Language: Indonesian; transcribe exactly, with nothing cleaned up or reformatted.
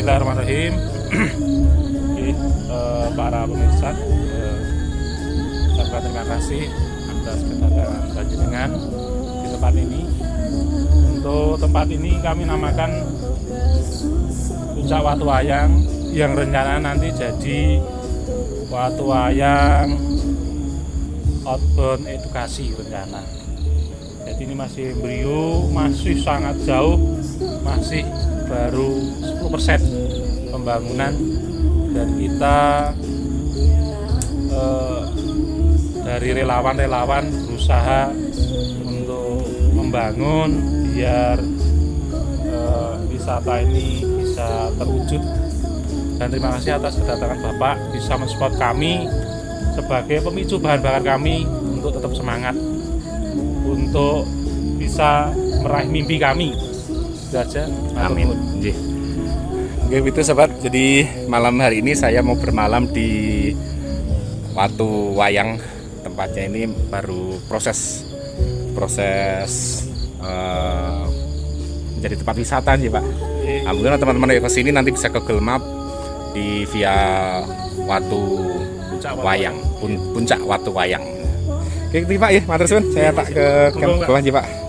Bismillahirrahmanirrahim. Oke, eh, para pemirsa, eh, saya terima kasih atas kedatangan panjenengan di tempat ini. Untuk tempat ini kami namakan Puncak Watu Wayang, yang rencana nanti jadi Watu Wayang outbound edukasi rencana. Jadi ini masih embrio, masih sangat jauh, masih baru sepuluh persen pembangunan, dan kita eh, dari relawan-relawan berusaha untuk membangun biar eh, wisata ini bisa terwujud. Dan terima kasih atas kedatangan Bapak, bisa mensupport kami sebagai pemicu bahan bakar kami untuk tetap semangat, untuk bisa meraih mimpi kami. Itu aja. Amin. Oke, itu sobat. Jadi malam hari ini saya mau bermalam di Watu Wayang. Tempatnya ini baru proses proses uh, menjadi tempat wisata sih, Pak. Alhamdulillah teman-teman yang kesini nanti bisa ke Google Map di via Watu Wayang, Puncak Watu Wayang. Oke, Pak ya, matur suwun. Saya tak ke bawah aja, Pak.